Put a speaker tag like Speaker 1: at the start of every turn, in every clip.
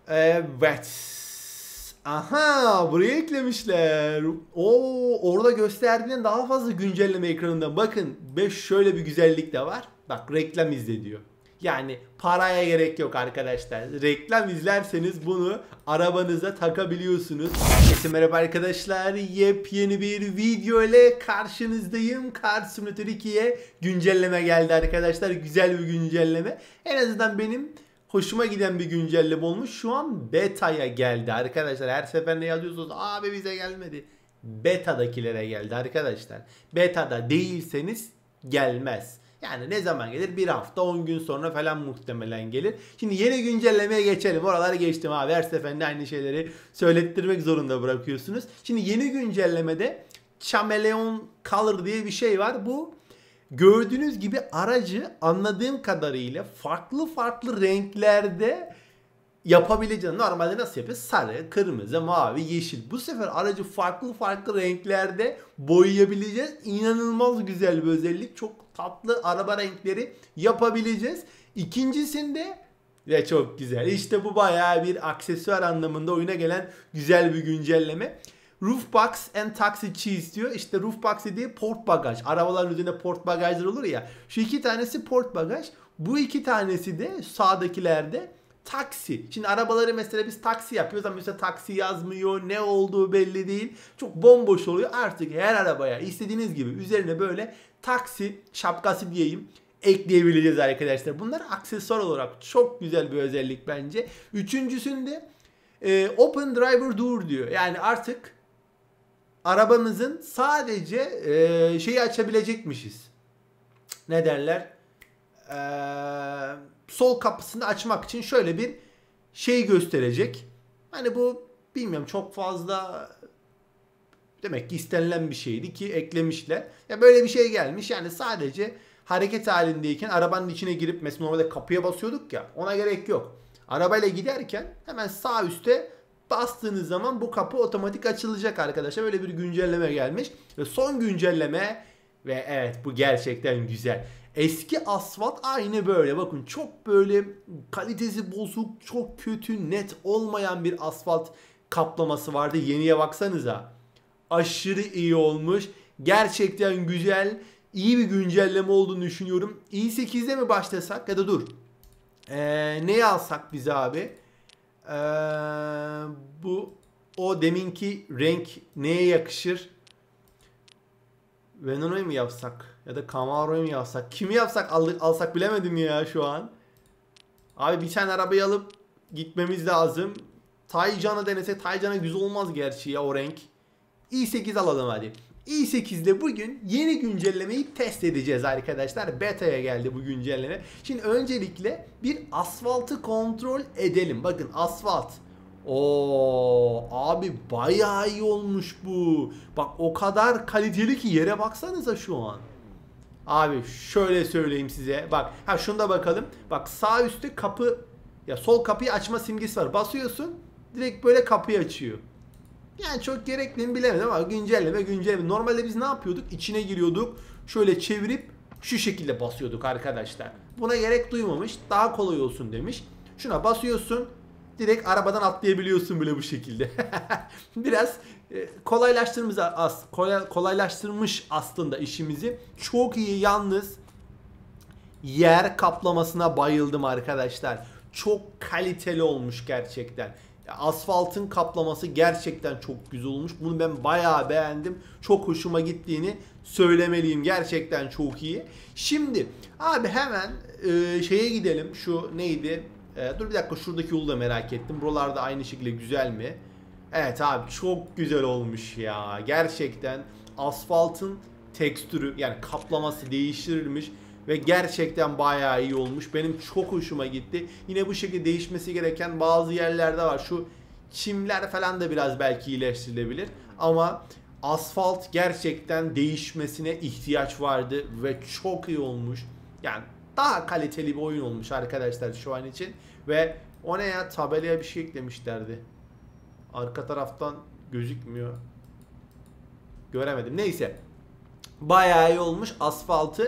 Speaker 1: Evet. Aha, buraya eklemişler. Oo, orada gösterdiğinden daha fazla güncelleme ekranında. Bakın, 5 şöyle bir güzellik de var. Bak, reklam izle diyor. Yani paraya gerek yok arkadaşlar. Reklam izlerseniz bunu arabanıza takabiliyorsunuz. Herkese merhaba arkadaşlar. Yepyeni bir video ile karşınızdayım. Car Simulator 2'ye güncelleme geldi arkadaşlar. Güzel bir güncelleme. En azından benim hoşuma giden bir güncelleme olmuş. Şu an beta'ya geldi arkadaşlar. Her seferinde yazıyorsunuz abi bize gelmedi. Beta'dakilere geldi arkadaşlar. Beta'da değilseniz gelmez. Yani ne zaman gelir? Bir hafta 10 gün sonra falan muhtemelen gelir. Şimdi yeni güncellemeye geçelim. Oraları geçtim abi. Her seferinde aynı şeyleri söylettirmek zorunda bırakıyorsunuz. Şimdi yeni güncellemede Chameleon Color diye bir şey var. Bu gördüğünüz gibi aracı anladığım kadarıyla farklı farklı renklerde yapabileceğiniz. Normalde nasıl yapıyoruz? Sarı, kırmızı, mavi, yeşil. Bu sefer aracı farklı farklı renklerde boyayabileceğiz. İnanılmaz güzel bir özellik. Çok tatlı araba renkleri yapabileceğiz. İkincisinde ve çok güzel. İşte bu bayağı bir aksesuar anlamında oyuna gelen güzel bir güncelleme. Roof box and taxi cheese diyor. İşte roof box dediği port bagaj. Arabaların üzerinde port bagajlar olur ya. Şu iki tanesi port bagaj. Bu iki tanesi de sağdakilerde taksi. Şimdi arabaları mesela biz taksi yapıyoruz ama mesela taksi yazmıyor. Ne olduğu belli değil. Çok bomboş oluyor. Artık her arabaya istediğiniz gibi üzerine böyle taksi şapkası diyeyim ekleyebileceğiz arkadaşlar. Bunlar aksesuar olarak çok güzel bir özellik bence. Üçüncüsünde Open Driver Door diyor. Yani artık arabamızın sadece şeyi açabilecekmişiz. Ne derler? Sol kapısını açmak için şöyle bir şey gösterecek. Hani bu bilmiyorum, çok fazla demek ki istenilen bir şeydi ki eklemişler. Ya böyle bir şey gelmiş. Yani sadece hareket halindeyken arabanın içine girip mesela normalde kapıya basıyorduk ya, ona gerek yok. Arabayla giderken hemen sağ üstte bastığınız zaman bu kapı otomatik açılacak arkadaşlar. Böyle bir güncelleme gelmiş. Ve son güncelleme ve evet, bu gerçekten güzel. Eski asfalt aynı böyle. Bakın, çok böyle kalitesi bozuk, çok kötü, net olmayan bir asfalt kaplaması vardı. Yeniye baksanıza. Aşırı iyi olmuş. Gerçekten güzel. İyi bir güncelleme olduğunu düşünüyorum. i8'de mi başlasak ya da dur. Neyi alsak biz abi? Ee, bu o deminki renk neye yakışır? Veneno'yu mu yapsak? Ya da Camaro'yu mu yapsak? Kimi yapsak alsak bilemedim ya şu an. Abi bir tane arabayı alıp gitmemiz lazım. Taycan'ı denesek. Taycan'a güzel olmaz gerçi ya o renk. i8 alalım hadi. i8'de bugün yeni güncellemeyi test edeceğiz arkadaşlar. Beta'ya geldi bu güncelleme. Şimdi öncelikle bir asfaltı kontrol edelim. Bakın asfalt. Oo abi, bayağı iyi olmuş bu. Bak, o kadar kaliteli ki yere baksanıza şu an. Abi şöyle söyleyeyim size. Bak, ha şunu da bakalım. Bak, sağ üstte kapı, ya sol kapıyı açma simgesi var. Basıyorsun, direkt böyle kapıyı açıyor. Yani çok gerekli mi bilemedim ama güncelleme. Normalde biz ne yapıyorduk? İçine giriyorduk. Şöyle çevirip şu şekilde basıyorduk arkadaşlar. Buna gerek duymamış. Daha kolay olsun demiş. Şuna basıyorsun. Direkt arabadan atlayabiliyorsun bile bu şekilde. Biraz kolaylaştırmış aslında işimizi. Çok iyi, yalnız yer kaplamasına bayıldım arkadaşlar. Çok kaliteli olmuş gerçekten. Asfaltın kaplaması gerçekten çok güzel olmuş. Bunu ben bayağı beğendim. Çok hoşuma gittiğini söylemeliyim. Gerçekten çok iyi. Şimdi abi hemen şeye gidelim. Şu neydi? Dur bir dakika, şuradaki yolu da merak ettim. Buralarda aynı şekilde güzel mi? Evet abi, çok güzel olmuş ya. Gerçekten asfaltın tekstürü, yani kaplaması değiştirilmiş ve gerçekten bayağı iyi olmuş. Benim çok hoşuma gitti. Yine bu şekilde değişmesi gereken bazı yerlerde var. Şu çimler falan da biraz belki iyileştirilebilir. Ama asfalt gerçekten değişmesine ihtiyaç vardı ve çok iyi olmuş. Yani daha kaliteli bir oyun olmuş arkadaşlar şu an için. Ve o ne ya, tabelaya bir şey eklemişlerdi. Arka taraftan gözükmüyor. Göremedim. Neyse. Bayağı iyi olmuş asfaltı.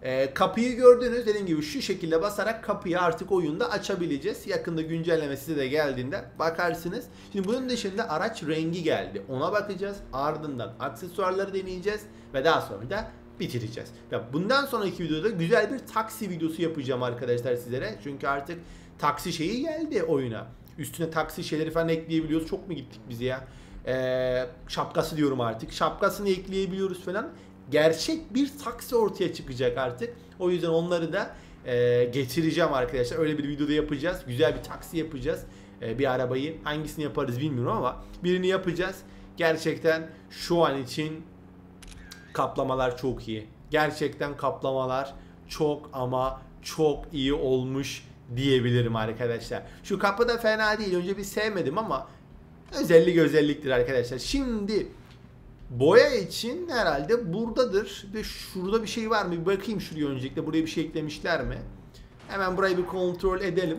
Speaker 1: Kapıyı gördünüz. Dediğim gibi şu şekilde basarak kapıyı artık oyunda açabileceğiz. Yakında güncelleme size de geldiğinde bakarsınız. Şimdi bunun dışında araç rengi geldi. Ona bakacağız. Ardından aksesuarları deneyeceğiz. Ve daha sonra da bitireceğiz. Ve bundan sonraki videoda güzel bir taksi videosu yapacağım arkadaşlar sizlere. Çünkü artık taksi şeyi geldi oyuna. Üstüne taksi şeyleri falan ekleyebiliyoruz. Çok mu gittik biz ya? Şapkası diyorum artık. Şapkasını ekleyebiliyoruz falan. Gerçek bir taksi ortaya çıkacak artık. O yüzden onları da getireceğim arkadaşlar. Öyle bir videoda yapacağız. Güzel bir taksi yapacağız. Bir arabayı hangisini yaparız bilmiyorum ama birini yapacağız. Gerçekten şu an için kaplamalar çok iyi. Gerçekten kaplamalar çok ama çok iyi olmuş diyebilirim arkadaşlar. Şu kapı da fena değil. Önce bir sevmedim ama özelliktir arkadaşlar. Şimdi boya için herhalde buradadır. Ve şurada bir şey var mı? Bir bakayım şuraya öncelikle. Buraya bir şey eklemişler mi? Hemen burayı bir kontrol edelim.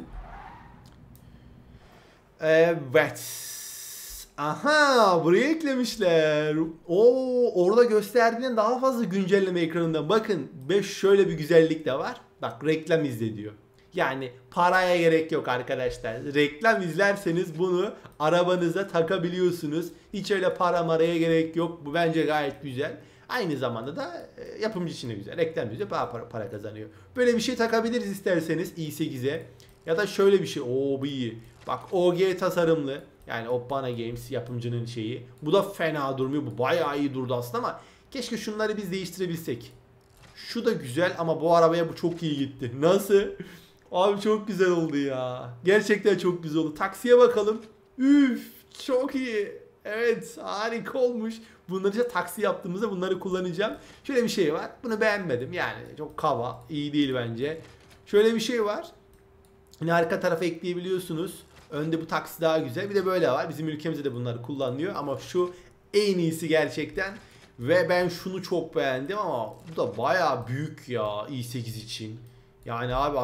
Speaker 1: Evet. Aha, buraya eklemişler. Orada gösterdiğinden daha fazla güncelleme ekranında. Bakın şöyle bir güzellik de var. Bak, reklam izle diyor. Yani paraya gerek yok arkadaşlar. Reklam izlerseniz bunu arabanıza takabiliyorsunuz. Hiç öyle maraya gerek yok. Bu bence gayet güzel. Aynı zamanda da yapımcı için de güzel. Reklam izle para kazanıyor. Böyle bir şey takabiliriz isterseniz i8'e. Ya da şöyle bir şey. Bu iyi. Bak, OG tasarımlı. Yani Obbana Games yapımcının şeyi. Bu da fena durmuyor. Bu bayağı iyi durdu aslında ama keşke şunları biz değiştirebilsek. Şu da güzel ama bu arabaya bu çok iyi gitti. Nasıl? Abi çok güzel oldu ya. Gerçekten çok güzel oldu. Taksiye bakalım. Üf, çok iyi. Evet, harika olmuş. Bunları işte taksi yaptığımızda bunları kullanacağım. Şöyle bir şey var. Bunu beğenmedim. Yani çok kaba. İyi değil bence. Şöyle bir şey var. Yine arka tarafa ekleyebiliyorsunuz. Önde bu taksi daha güzel. Bir de böyle var. Bizim ülkemizde de bunları kullanılıyor. Ama şu en iyisi gerçekten. Ve ben şunu çok beğendim ama bu da bayağı büyük ya i8 için. Yani abi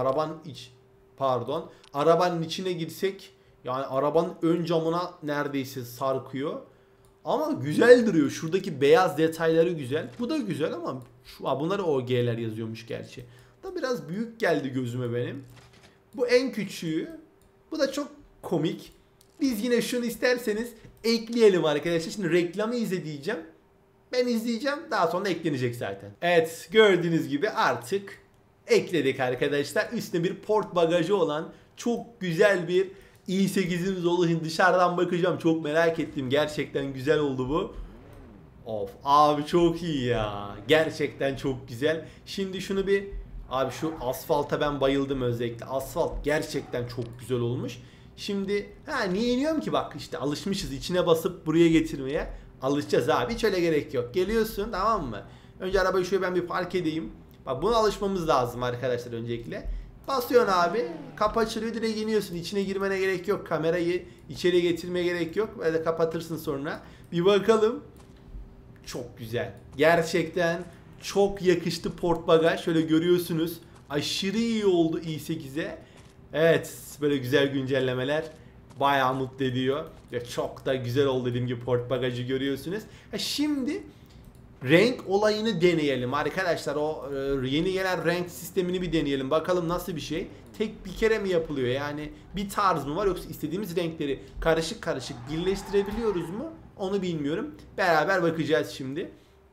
Speaker 1: arabanın içine girsek yani arabanın ön camına neredeyse sarkıyor. Ama güzel duruyor. Şuradaki beyaz detayları güzel. Bu da güzel ama bunları OG'ler yazıyormuş gerçi. Da biraz büyük geldi gözüme benim. Bu en küçüğü. Bu da çok komik. Biz yine şunu isterseniz ekleyelim arkadaşlar. Şimdi reklamı izle diyeceğim. Ben izleyeceğim. Daha sonra eklenecek zaten. Evet, gördüğünüz gibi artık ekledik arkadaşlar. Üstüne bir port bagajı olan çok güzel bir i8'imiz oldu. Şimdi dışarıdan bakacağım. Çok merak ettim. Gerçekten güzel oldu bu. Of abi, çok iyi ya. Gerçekten çok güzel. Şimdi şunu bir... Abi şu asfalta ben bayıldım özellikle. Asfalt gerçekten çok güzel olmuş. Şimdi niye iniyorum ki, bak işte alışmışız içine basıp buraya getirmeye. Alışacağız abi, hiç öyle gerek yok. Geliyorsun, tamam mı? Önce arabayı şöyle ben bir park edeyim. Bak, buna alışmamız lazım arkadaşlar öncelikle. Basıyorsun abi, kapı açılıyor, direkt iniyorsun. İçine girmene gerek yok. Kamerayı içeriye getirmeye gerek yok. Böyle kapatırsın sonra. Bir bakalım. Çok güzel. Gerçekten çok yakıştı port bagaj. Şöyle görüyorsunuz. Aşırı iyi oldu i8'e. Evet, böyle güzel güncellemeler bayağı mutlu ediyor. Ve çok da güzel oldu, dediğim gibi port bagajı görüyorsunuz. Şimdi renk olayını deneyelim arkadaşlar. O yeni gelen renk sistemini bir deneyelim. Bakalım nasıl bir şey. Tek bir kere mi yapılıyor? Yani bir tarz mı var, yoksa istediğimiz renkleri karışık karışık birleştirebiliyoruz mu? Onu bilmiyorum. Beraber bakacağız şimdi.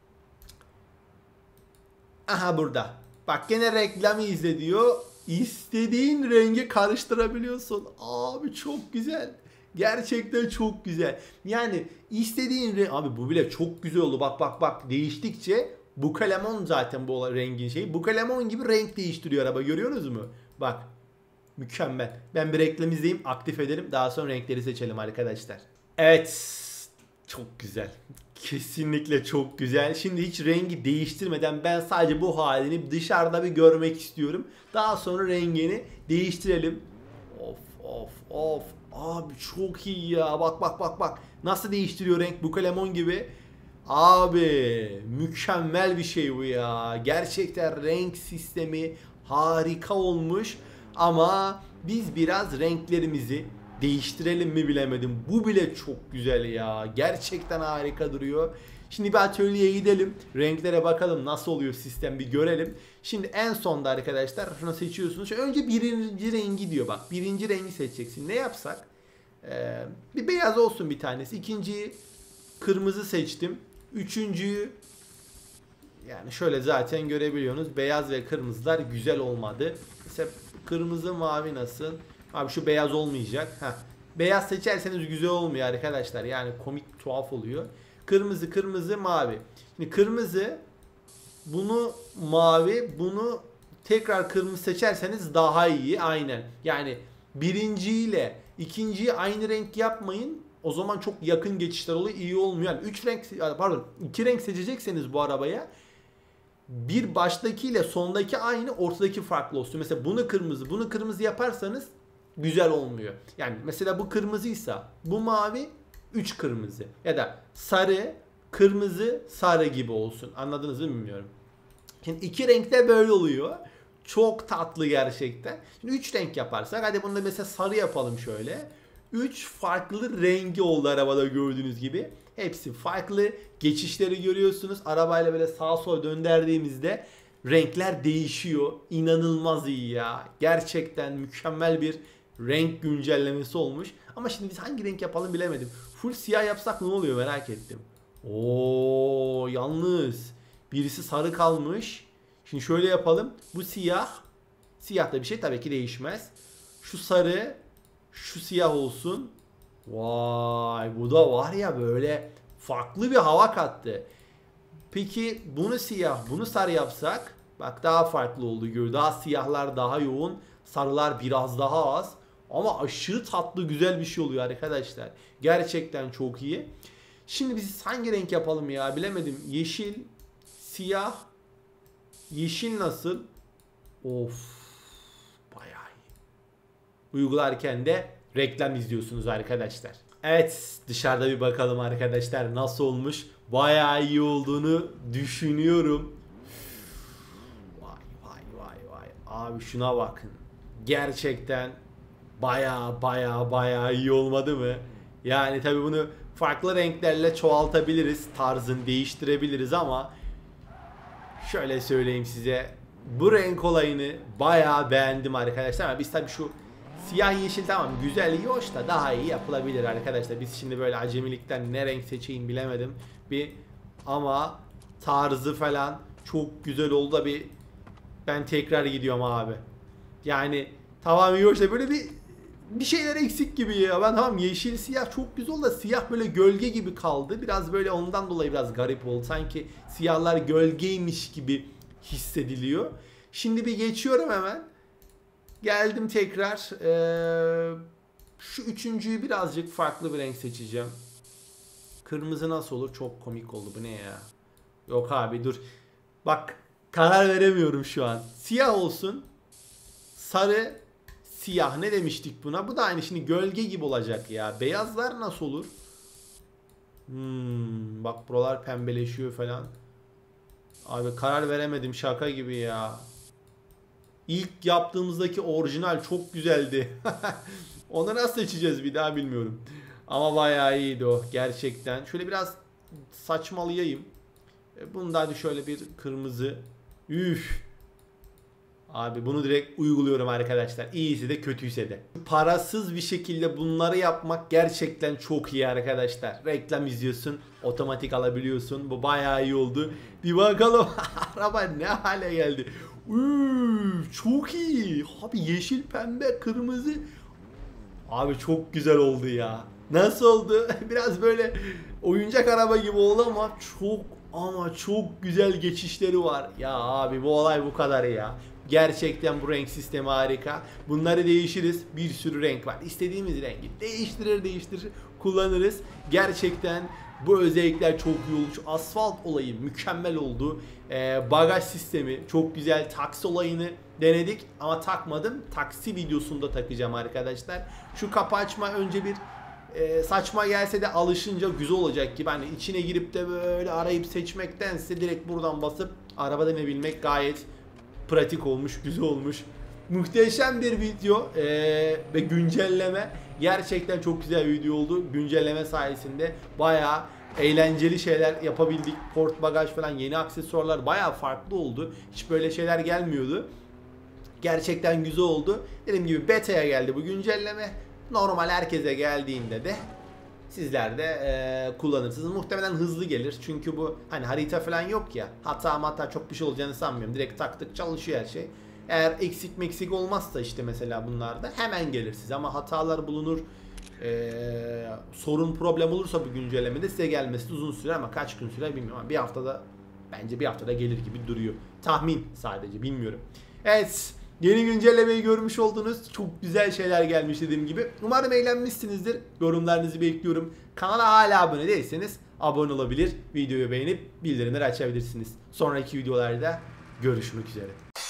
Speaker 1: Aha, burada. Bak, gene reklamı izle diyor. İstediğin rengi karıştırabiliyorsun. Abi çok güzel. Gerçekten çok güzel. Yani istediğin renk... Abi bu bile çok güzel oldu. Bak. Değiştikçe Bukalemon zaten bu rengin şeyi. Bukalemon gibi renk değiştiriyor araba. Görüyorsunuz mu? Bak. Mükemmel. Ben bir reklam izleyeyim. Aktif edelim. Daha sonra renkleri seçelim arkadaşlar. Evet. Çok güzel. Kesinlikle çok güzel. Şimdi hiç rengi değiştirmeden ben sadece bu halini dışarıda bir görmek istiyorum. Daha sonra rengini değiştirelim. Of. Abi çok iyi ya. Bak. Nasıl değiştiriyor renk, Bukalemon gibi. Abi mükemmel bir şey bu ya. Gerçekten renk sistemi harika olmuş. Ama biz biraz renklerimizi değiştirelim mi bilemedim. Bu bile çok güzel ya. Gerçekten harika duruyor. Şimdi bir atölyeye gidelim. Renklere bakalım nasıl oluyor sistem, bir görelim. Şimdi en sonda arkadaşlar şunu seçiyorsunuz. Önce birinci rengi diyor bak. Birinci rengi seçeceksin. Ne yapsak? Bir beyaz olsun bir tanesi. İkinciyi kırmızı seçtim. Üçüncüyü yani şöyle zaten görebiliyorsunuz. Beyaz ve kırmızılar güzel olmadı. Mesela kırmızı mavi nasıl? Abi şu beyaz olmayacak. Heh. Beyaz seçerseniz güzel olmuyor arkadaşlar. Yani komik, tuhaf oluyor. Kırmızı, kırmızı, mavi. Şimdi kırmızı, bunu mavi, bunu tekrar kırmızı seçerseniz daha iyi. Aynen. Yani birinciyle ikinciyi aynı renk yapmayın. O zaman çok yakın geçişler oluyor. İyi olmuyor. Yani 3 renk, pardon, 2 renk seçecekseniz bu arabaya, bir baştakiyle sondaki aynı, ortadaki farklı olsun. Mesela bunu kırmızı, bunu kırmızı yaparsanız güzel olmuyor. Yani mesela bu kırmızıysa bu mavi, 3 kırmızı. Ya da sarı, kırmızı, sarı gibi olsun. Anladınız mı bilmiyorum. Şimdi 2 renkte böyle oluyor. Çok tatlı gerçekten. Şimdi 3 renk yaparsak, hadi bunu da mesela sarı yapalım şöyle. 3 farklı rengi oldu arabada gördüğünüz gibi. Hepsi farklı. Geçişleri görüyorsunuz. Arabayla böyle sağa sola döndürdüğümüzde renkler değişiyor. İnanılmaz iyi ya. Gerçekten mükemmel bir renk güncellemesi olmuş. Ama şimdi biz hangi renk yapalım bilemedim. Full siyah yapsak ne oluyor merak ettim. Oo, yalnız birisi sarı kalmış. Şimdi şöyle yapalım. Bu siyah. Siyah da bir şey tabii ki değişmez. Şu sarı, şu siyah olsun. Vay, bu da var ya böyle farklı bir hava kattı. Peki bunu siyah, bunu sarı yapsak, bak daha farklı oldu. Daha siyahlar daha yoğun, sarılar biraz daha az. Ama aşırı tatlı, güzel bir şey oluyor arkadaşlar. Gerçekten çok iyi. Şimdi biz hangi renk yapalım ya, bilemedim. Yeşil, siyah, yeşil nasıl? Of, bayağı iyi. Uygularken de reklam izliyorsunuz arkadaşlar. Evet, dışarıda bir bakalım arkadaşlar nasıl olmuş. Bayağı iyi olduğunu düşünüyorum. Vay vay vay vay. Abi şuna bakın. Gerçekten bayağı iyi olmadı mı? Yani tabii bunu farklı renklerle çoğaltabiliriz. Tarzını değiştirebiliriz ama şöyle söyleyeyim size. Bu renk olayını bayağı beğendim arkadaşlar. Ama biz tabii şu siyah yeşil tamam güzel, iyi, hoş da daha iyi yapılabilir arkadaşlar. Biz şimdi böyle acemilikten ne renk seçeyim bilemedim. Ama tarzı falan çok güzel oldu da ben tekrar gidiyorum abi. Yani tamam iyi, hoş da böyle bir şeyler eksik gibi ya. Ben tamam yeşil siyah çok güzel oldu da siyah böyle gölge gibi kaldı. Biraz böyle ondan dolayı biraz garip oldu. Sanki siyahlar gölgeymiş gibi hissediliyor. Şimdi bir geçiyorum hemen. Geldim tekrar. Şu üçüncüyü birazcık farklı bir renk seçeceğim. Kırmızı nasıl olur? Çok komik oldu. Bu ne ya? Yok abi dur. Bak karar veremiyorum şu an. Siyah olsun. Sarı, siyah ne demiştik buna? Bu da aynı, şimdi gölge gibi olacak ya. Beyazlar nasıl olur? Bak buralar pembeleşiyor falan. Abi karar veremedim, şaka gibi ya. İlk yaptığımızdaki orijinal çok güzeldi. Onu nasıl seçeceğiz bir daha bilmiyorum. Ama bayağı iyiydi o gerçekten. Şöyle biraz saçmalayayım. Bunda hadi şöyle bir kırmızı. Üf. Abi bunu direkt uyguluyorum arkadaşlar. İyisi de kötüyse de. Parasız bir şekilde bunları yapmak gerçekten çok iyi arkadaşlar. Reklam izliyorsun, otomatik alabiliyorsun. Bu bayağı iyi oldu. Bir bakalım araba ne hale geldi. Çok iyi. Abi yeşil, pembe, kırmızı. Abi çok güzel oldu ya. Nasıl oldu? Biraz böyle oyuncak araba gibi oldu ama çok güzel geçişleri var. Ya abi bu olay bu kadar ya. Gerçekten bu renk sistemi harika. Bunları değişiriz. Bir sürü renk var. İstediğimiz rengi değiştirir kullanırız. Gerçekten bu özellikler çok iyi olmuş. Asfalt olayı mükemmel oldu. Bagaj sistemi çok güzel. Taksi olayını denedik ama takmadım. Taksi videosunda takacağım arkadaşlar. Şu kapı açma önce bir saçma gelse de alışınca güzel olacak gibi. Hani içine girip de böyle arayıp seçmektense direkt buradan basıp arabada inebilmek gayet pratik olmuş, güzel olmuş. Muhteşem bir video ve güncelleme. Gerçekten çok güzel bir video oldu. Güncelleme sayesinde bayağı eğlenceli şeyler yapabildik. Port bagaj falan, yeni aksesuarlar bayağı farklı oldu. Hiç böyle şeyler gelmiyordu. Gerçekten güzel oldu. Dediğim gibi beta'ya geldi bu güncelleme. Normal herkese geldiğinde de sizler de kullanırsınız. Muhtemelen hızlı gelir. Çünkü bu hani harita falan yok ya. Hata çok bir şey olacağını sanmıyorum. Direkt taktık çalışıyor her şey. Eğer eksik meksik olmazsa işte mesela bunlarda hemen gelir size. Ama hatalar bulunur. Sorun problem olursa bu güncellemede size gelmesi uzun sürer ama kaç gün sürer bilmiyorum. Ama bir haftada, bence bir haftada gelir gibi duruyor. Tahmin sadece, bilmiyorum. Evet. Yeni güncellemeyi görmüş oldunuz. Çok güzel şeyler gelmiş dediğim gibi. Umarım eğlenmişsinizdir. Yorumlarınızı bekliyorum. Kanala hala abone değilseniz abone olabilir. Videoyu beğenip bildirimleri açabilirsiniz. Sonraki videolarda görüşmek üzere.